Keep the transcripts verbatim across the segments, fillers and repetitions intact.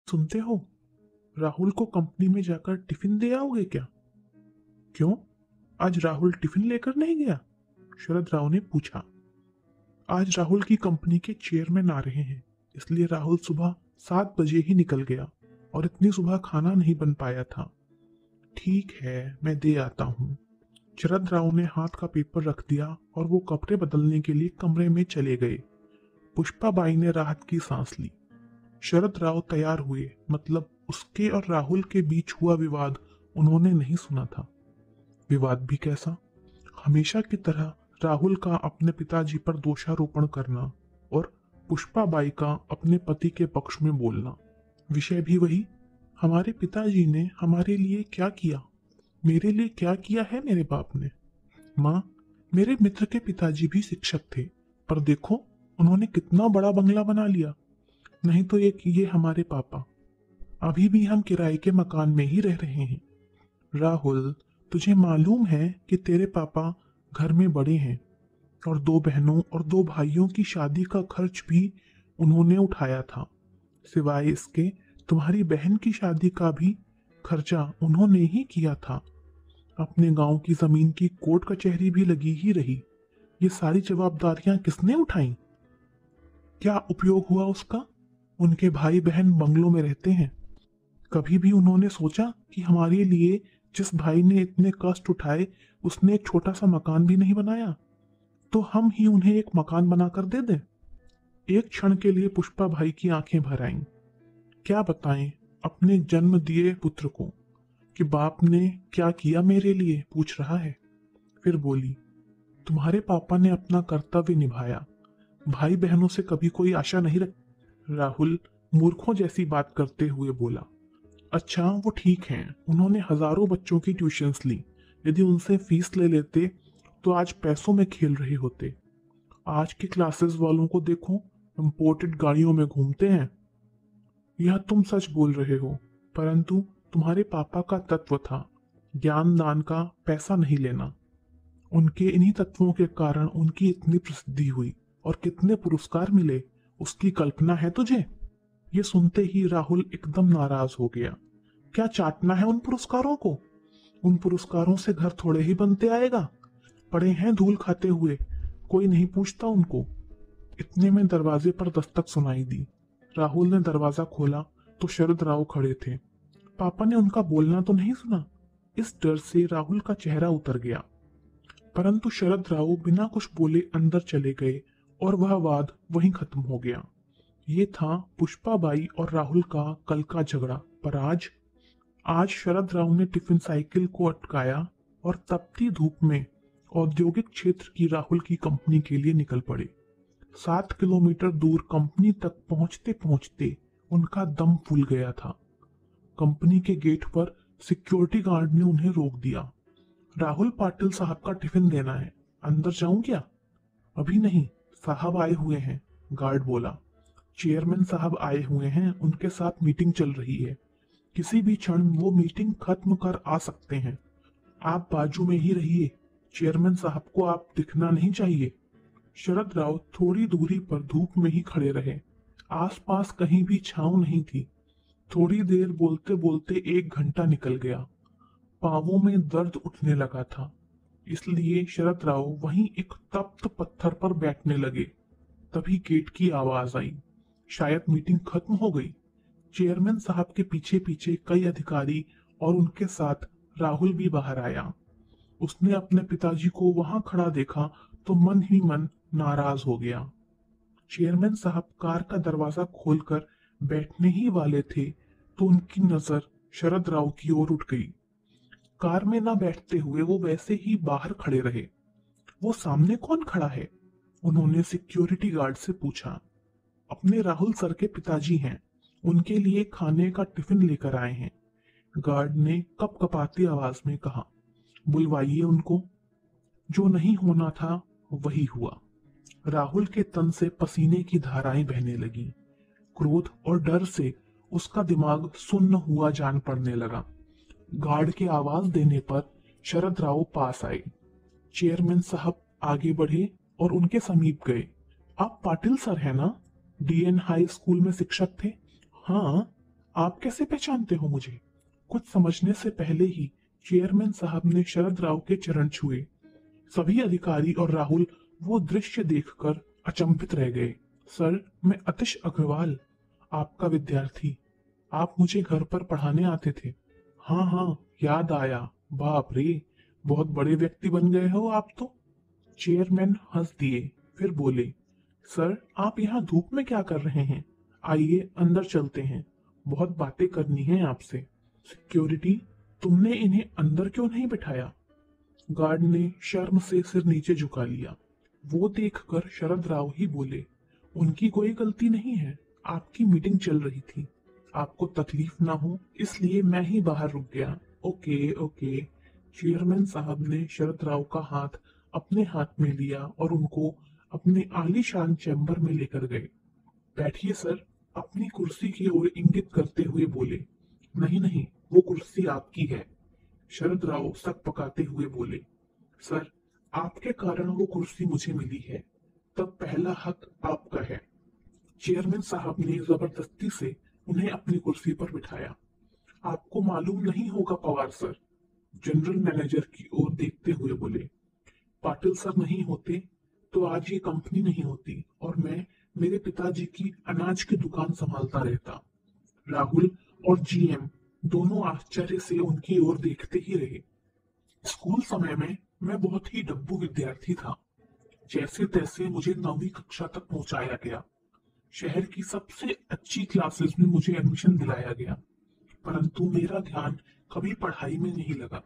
सुनते हो, राहुल को कंपनी में जाकर टिफिन दे आओगे क्या? क्यों? आज राहुल टिफिन लेकर नहीं गया? शरद राव ने पूछा। आज राहुल की कंपनी के चेयरमैन आ रहे हैं, इसलिए राहुल सुबह सात बजे ही निकल गया और इतनी सुबह खाना नहीं बन पाया था। ठीक है, मैं दे आता हूँ। शरद राव ने हाथ का पेपर रख दिया और वो कपड़े बदलने के लिए कमरे में चले गए। पुष्पा बाई ने राहत की सांस ली। शरद राव तैयार हुए, मतलब उसके और राहुल के बीच हुआ विवाद उन्होंने नहीं सुना था। विवाद भी कैसा? हमेशा की तरह राहुल का अपने पिताजी पर दोषारोपण करना और पुष्पा बाई का अपने पति के पक्ष में बोलना। विषय भी वही, हमारे पिताजी ने हमारे लिए क्या किया, मेरे लिए क्या किया है मेरे बाप ने। माँ, मेरे मित्र के पिताजी भी शिक्षक थे, पर देखो उन्होंने कितना बड़ा बंगला बना लिया। नहीं तो एक ये हमारे पापा, अभी भी हम किराए के मकान में ही रह रहे हैं। राहुल, तुझे मालूम है कि तेरे पापा घर में बड़े हैं और दो बहनों और दो भाइयों की शादी का खर्च भी उन्होंने उठाया था। सिवाय इसके तुम्हारी बहन की शादी का भी खर्चा उन्होंने ही किया था। अपने गांव की जमीन की कोर्ट कचहरी भी लगी ही रही। ये सारी जवाबदारियां किसने उठाई? क्या उपयोग हुआ उसका? उनके भाई बहन बंगलों में रहते हैं। कभी भी उन्होंने सोचा कि हमारे लिए जिस भाई ने इतने कष्ट उठाए उसने एक छोटा सा मकान भी नहीं बनाया, तो हम ही उन्हें एक मकान बनाकर दे दें? एक क्षण के लिए पुष्पा भाई की आंखें भर आईं। क्या बताएं अपने जन्म दिए पुत्र को कि बाप ने क्या किया मेरे लिए, पूछ रहा है। फिर बोली, तुम्हारे पापा ने अपना कर्तव्य निभाया, भाई बहनों से कभी कोई आशा नहीं रख। राहुल मूर्खों जैसी बात करते हुए बोला, अच्छा वो ठीक है, उन्होंने हजारों बच्चों की ट्यूशन्स ली। यदि उनसे फीस ले लेते तो आज पैसों में खेल रहे होते। आज के क्लासेस वालों को देखो, इंपोर्टेड गाड़ियों में घूमते हैं। यह तुम सच बोल रहे हो, परंतु तुम्हारे पापा का तत्व था ज्ञान दान का पैसा नहीं लेना। उनके इन्हीं तत्वों के कारण उनकी इतनी प्रसिद्धि हुई और कितने पुरस्कार मिले, उसकी कल्पना है तुझे? ये सुनते ही राहुल एकदम नाराज हो गया। क्या चाटना है उन पुरस्कारों को? उन पुरस्कारों से घर थोड़े ही बनते आएगा, पड़े हैं धूल खाते हुए, कोई नहीं पूछता उनको। इतने में दरवाजे पर दस्तक सुनाई दी। राहुल ने दरवाजा खोला तो शरद राव खड़े थे। पापा ने उनका बोलना तो नहीं सुना? इस डर से राहुल का चेहरा उतर गया, परंतु शरद राव बिना कुछ बोले अंदर चले गए और वह वाद वहीं खत्म हो गया। ये था पुष्पा बाई और राहुल का कल का झगड़ा। पर आज आज शरद राव ने टिफिन साइकिल को अटकाया और तपती धूप में औद्योगिक क्षेत्र की राहुल की कंपनी के लिए निकल पड़े। सात किलोमीटर दूर कंपनी तक पहुंचते पहुंचते उनका दम फूल गया था। कंपनी के गेट पर सिक्योरिटी गार्ड ने उन्हें रोक दिया। राहुल पाटिल साहब का टिफिन देना है, अंदर जाऊं क्या? अभी नहीं, साहब आए हुए हैं, गार्ड बोला। चेयरमैन साहब आए हुए हैं, उनके साथ मीटिंग चल रही है, किसी भी क्षण वो मीटिंग खत्म कर आ सकते हैं। आप बाजू में ही रहिए, चेयरमैन साहब को आप दिखना नहीं चाहिए। शरद राव थोड़ी दूरी पर धूप में ही खड़े रहे। आसपास कहीं भी छांव नहीं थी। थोड़ी देर बोलते बोलते एक घंटा निकल गया। पांवों में दर्द उठने लगा था, इसलिए शरद राव वहीं एक तप्त पत्थर पर बैठने लगे। तभी गेट की आवाज आई। शायद मीटिंग खत्म हो गई। चेयरमैन साहब के पीछे पीछे कई अधिकारी और उनके साथ राहुल भी बाहर आया। उसने अपने पिताजी को वहां खड़ा देखा तो मन ही मन नाराज हो गया। चेयरमैन साहब कार का दरवाजा खोलकर बैठने ही वाले थे तो उनकी नजर शरद राव की ओर उठ गई। कार में ना बैठते हुए वो वैसे ही बाहर खड़े रहे। वो सामने कौन खड़ा है? उन्होंने सिक्योरिटी गार्ड से पूछा। अपने राहुल सर के पिताजी हैं, उनके लिए खाने का टिफिन लेकर आए हैं, गार्ड ने कपकपाती आवाज में कहा। बुलवाइए उनको। जो नहीं होना था वही हुआ। राहुल के तन से पसीने की धाराएं बहने लगी। क्रोध और डर से उसका दिमाग सुन्न हुआ जान पड़ने लगा। गार्ड के आवाज देने पर शरद राव पास आए। चेयरमैन साहब आगे बढ़े और उनके समीप गए। आप पाटिल सर हैं ना? डीएन हाई स्कूल में शिक्षक थे। हाँ, आप कैसे पहचानते हो मुझे? कुछ समझने से पहले ही चेयरमैन साहब ने शरद राव के चरण छुए। सभी अधिकारी और राहुल वो दृश्य देखकर अचंभित रह गए। सर, मैं अतिश अग्रवाल, आपका विद्यार्थी। आप मुझे घर पर पढ़ाने आते थे। हाँ हाँ, याद आया। बाप रे, बहुत बड़े व्यक्ति बन गए हो आप तो। चेयरमैन हंस दिए, फिर बोले, सर आप यहाँ धूप में क्या कर रहे हैं? आइए अंदर चलते हैं, बहुत बातें करनी है आपसे। सिक्योरिटी, तुमने इन्हें अंदर क्यों नहीं बिठाया? गार्ड ने शर्म से सिर नीचे झुका लिया। वो देखकर शरद राव ही बोले, उनकी कोई गलती नहीं है, आपकी मीटिंग चल रही थी, आपको तकलीफ ना हो इसलिए मैं ही बाहर रुक गया। Okay okay. चेयरमैन साहब ने शरद राव का हाथ अपने हाथ में लिया और उनको अपने आलीशान चैम्बर में लेकर गए। बैठिए सर, अपनी कुर्सी की ओर इंगित करते हुए बोले। नहीं नहीं, वो कुर्सी आपकी है। शरद राव सक पकाते हुए बोले, सर आपके कारण वो कुर्सी मुझे मिली है, तब पहला हक आपका है। चेयरमैन साहब ने जबरदस्ती से उन्हें अपनी कुर्सी पर बिठाया। आपको मालूम नहीं होगा पवार सर, जनरल मैनेजर की ओर देखते हुए बोले, पाटिल सर नहीं होते तो आज ये कंपनी नहीं होती और मैं मेरे पिताजी की अनाज की दुकान संभालता रहता। राहुल और जीएम दोनों आश्चर्य से उनकी ओर देखते ही रहे। स्कूल समय में मैं बहुत ही डब्बू विद्यार्थी था। जैसे तैसे मुझे नौवीं कक्षा तक पहुंचाया गया। शहर की सबसे अच्छी क्लासेस में मुझे एडमिशन दिलाया गया, परंतु मेरा ध्यान कभी पढ़ाई में नहीं लगा।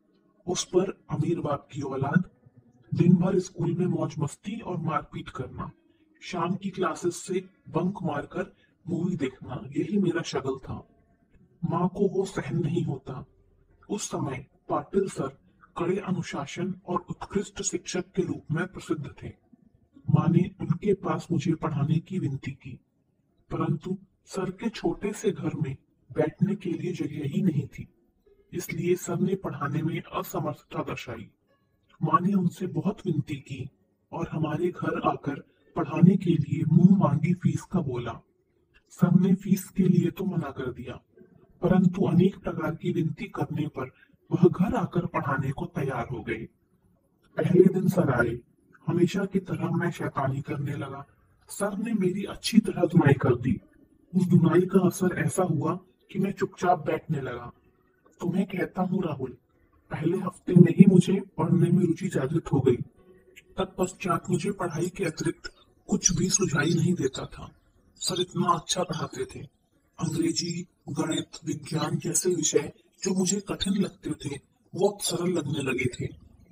उस पर अमीर बाप की औलाद, दिन भर स्कूल में मौज मस्ती और मारपीट करना, शाम की क्लासेस से बंक मारकर मूवी देखना, यही मेरा शगल था। माँ को वो सहन नहीं होता। उस समय पाटिल सर कड़े अनुशासन और उत्कृष्ट शिक्षक के रूप में प्रसिद्ध थे। माँ ने उनके पास मुझे पढ़ाने की विनती की, परंतु सर के छोटे से घर में बैठने के लिए जगह ही नहीं थी, इसलिए सर ने पढ़ाने में असमर्थता दर्शाई। माँ ने उनसे बहुत विनती की और हमारे घर आकर पढ़ाने के लिए मुंह मांगी फीस का बोला। सर ने फीस के लिए तो मना कर दिया, परंतु अनेक प्रकार की विनती करने पर वह घर आकर पढ़ाने को तैयार हो गए। पहले दिन सर आए। हमेशा की तरह मैं शैतानी करने लगा। सर ने मेरी अच्छी तरह धुनाई कर दी। उस धुनाई का असर ऐसा हुआ कि मैं चुपचाप बैठने लगा। तुम्हें कहता हूँ राहुल, पहले हफ्ते में ही मुझे पढ़ने में रुचि जागृत हो गई। तत्पश्चात मुझे पढ़ाई के अतिरिक्त कुछ भी सुझाई नहीं देता था। सर इतना अच्छा पढ़ाते थे। अंग्रेजी, गणित, विज्ञान जैसे विषय जो मुझे कठिन लगते थे वो अब सरल लगने लगे थे।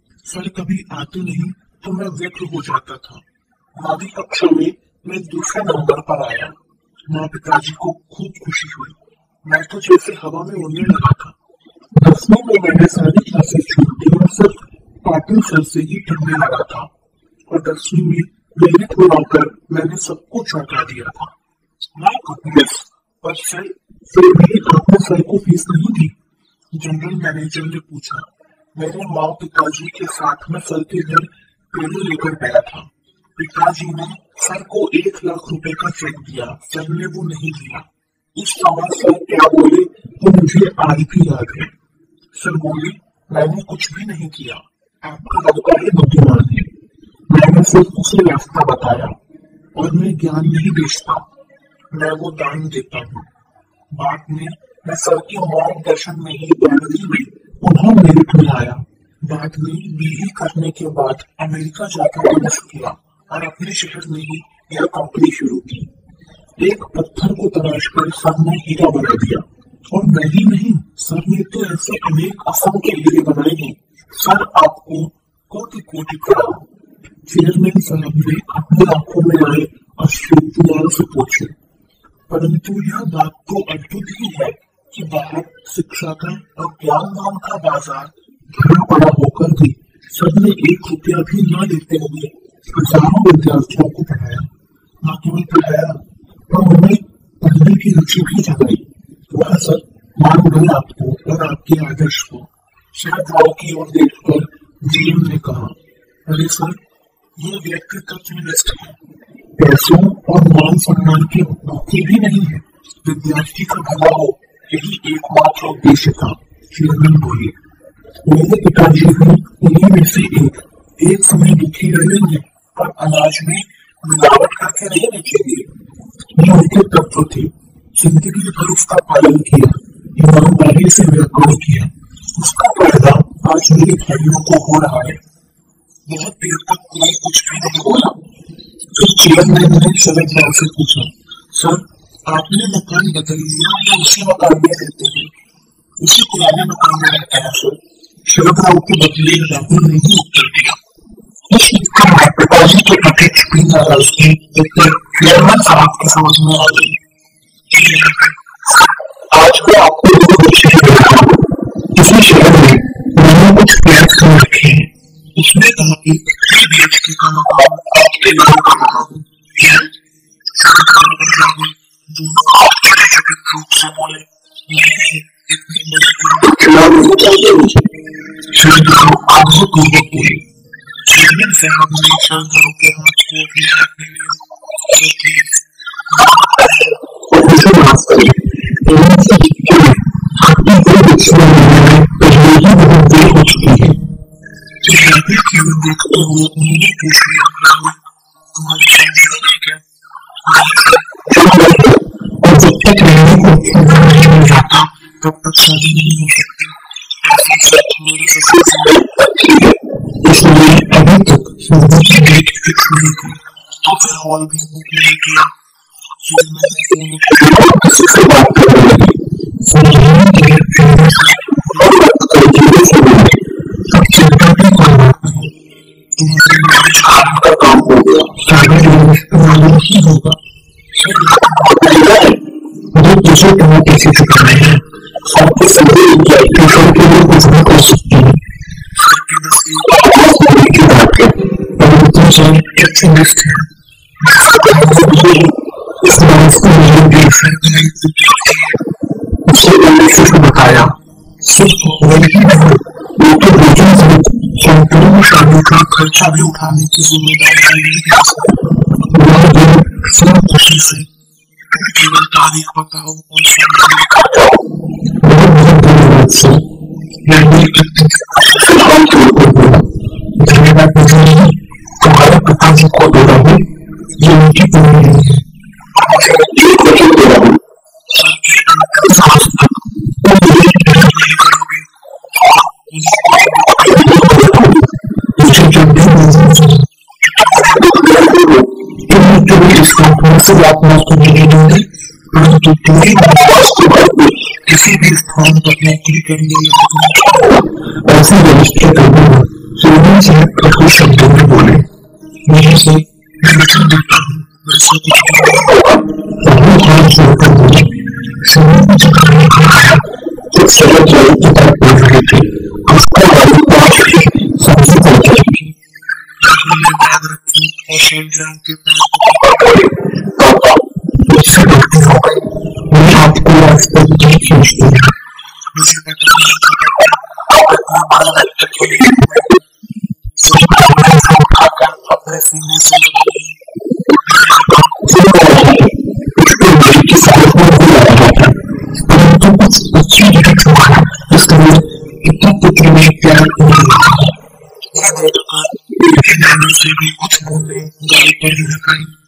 सर कभी आते नहीं तो मैं व्यग्र हो जाता था। नौवीं कक्षा में मैं दूसरे नंबर पर आया। माँ पिताजी को खूब खुशी हुई। मैं तो जैसे हवा में उड़ने लगा था। दसवीं में मैंने सारी क्लासेस छोड़ दी और सिर्फ पाटिल सर से ही पढ़ने लगा था, और दसवीं में मेरिट में आकर मैंने सबको चौंका दिया था। माय गुडनेस, पर सर फिर भी आपने सर को फीस नहीं दी? जनरल मैनेजर ने पूछा। मेरे माँ पिताजी के साथ मैं सर के घर पेड़े लेकर गया था। पिताजी ने सर को एक लाख रुपए का चेक दिया। सर ने वो नहीं दिया। उस समय सर क्या बोले तो मुझे आज भी याद है। सर बोले, मैंने कुछ भी नहीं किया, आपका लड़का ही बुद्धिमान है। मैंने सिर्फ उसे रास्ता बताया और मैं ज्ञान नहीं बेचता, मैं वो दान देता हूँ। बाद में मैं सर के मार्गदर्शन में ही बारहवीं में पुनः मेरिट में आया। बाद में बीए करने के बाद अमेरिका जाकर कोर्स किया और अपने शहर में ही यह कंपनी शुरू की। एक पत्थर को तराशकर सर ने हीरा बना दिया, और मैं ही नहीं, सर ने तो ऐसे अनेक असंख्य हीरे बनाए हैं। सर आपको कोटि कोटि प्रणाम। चेयरमैन साहब ने अपनी आंखों में आए अश्रु जुबान से पूछे, परंतु यह बात तो अद्भुत ही है कि बाहर शिक्षा का और ज्ञान नाम का बाजार भरा पड़ा होकर भी सर ने एक रुपया भी न लेते हुए हजारों विद्यार्थियों को पढ़ाया। न केवल पढ़ाया पर उन्हें पढ़ने की रुचि भी जगाई। वह सर मान गए आपको और आपके आदर्श को। शरद राव की ओर देखकर जीएम ने कहा, अरे सर, ये व्यक्ति तत्वनिष्ठ है, पैसों और मान सम्मान के भूखे भी नहीं है। विद्यार्थी का भला हो यही एकमात्र उद्देश्य था। चेयरमैन बोले, मेरे पिताजी भी उन्हीं में से एक एक समय दुखी रहेंगे पर अनाज में मिलावट करके नहीं बेचेंगे। ये उनके तत्व थे। जिंदगी भर उसका पालन किया, ईमानदारी से व्यापार किया, उसका परिणाम आज मेरे भाइयों को हो रहा है। बहुत देर तक कोई कुछ भी नहीं बोला। फिर चेयरमैन ने शरद राव से पूछा, सर आपने मकान बदल लिया या उसी मकान में रहते हैं? उसी पुराने मकान में रहते हैं सर। शरद राव के बदले राहुल ने ही उत्तर दिया। इस उत्तर में पिताजी के प्रति छिपी नाराजगी चेयरमैन साहब की समझ में आ गई। आज मैं आपको दो बच्चे दे रहा हूँ। किसी शहर में मैंने कुछ फ्लैट खरीद रखे हैं। उसने कहा कि थ्री बी एच के का मकान आपके नाम कर रहा हूँ। दोनों आपके निश्चित रूप से बोले, नहीं इतनी मजबूरी खिला नहीं चाहिए मुझे। शरद राव आग्रहपूर्वक बोले। चेयरमैन साहब ने शरद राव के हाथ को अपने हाथ में लिया। मुझे माफ करिए, आपकी कोई बच्चियों में पहले ही बहुत देर हो चुकी है। केवल देखते हुए उन्होंने पूछ लिया, तुम्हारी शादी हो गई क्या? और जब तक रहने को नहीं मिल जाता तब तक शादी नहीं हो सकती। इसलिए अभी तक शादी की डेट फिक्स नहीं थी, तो फिर हॉल भी बुक नहीं किया। फिर मैंने किसी से बात करने लगी। समझाने के लिए फिर से अब चिंता की कोई बात नहीं। तुम्हारे मैरिज का काम हो गया, शादी मालूम ही होगा। मुझे तुझे तुम्हें कैसे चुकाने हैं? आपके सभी ट्यूशन के लिए कुछ भी कर सकती है। की बात है, तुझे कैसे बेस्ट है? इस बात को मेरे गर्लफ्रेंड उसे उन्नीस से बताया। सिर्फ वही नहीं, लेकिन लेकिन संपूर्ण शादी का खर्चा भी उठाने की जिम्मेदारी ली है। सब खुशी से केवल तारीख बताओ और शादी लिखा जाओ। बहुत बहुत धन्यवाद सर। मैंने धन्यवाद मुझे नहीं, तुम्हारे पिताजी को दे रहा हूँ। ये उनकी पूरी नहीं है। एक वचन दे रहा हूँ, मुझे जब भी से बात माफ करने नहीं देंगे, परंतु पूरी वास्तव में किसी भी स्थान पर नौकरी करने ऐसी व्यवस्था करने में चेयरमैन साहब कठोर शब्दों में बोले। मेरे से वचन देता हूँ, हाथ जोड़कर बोले। समय को चुकाने का आया तो शरद राव की तरफ बढ़ रहे थे। उसका वाली पास ही सबसे पहुंच रही। राहुल ने बैग रखी और शरद राव के पास पापा मुझसे गलती हो गई। मैं आपको आज तक नहीं सोचती है। मुझे पता नहीं अपने सीने से परंतु कुछ अच्छी जगह छुपाया, इसलिए इतना पुत्र में प्यार नहीं रहा। यह देखकर से भी कुछ बोले गाल पर ही लगाई।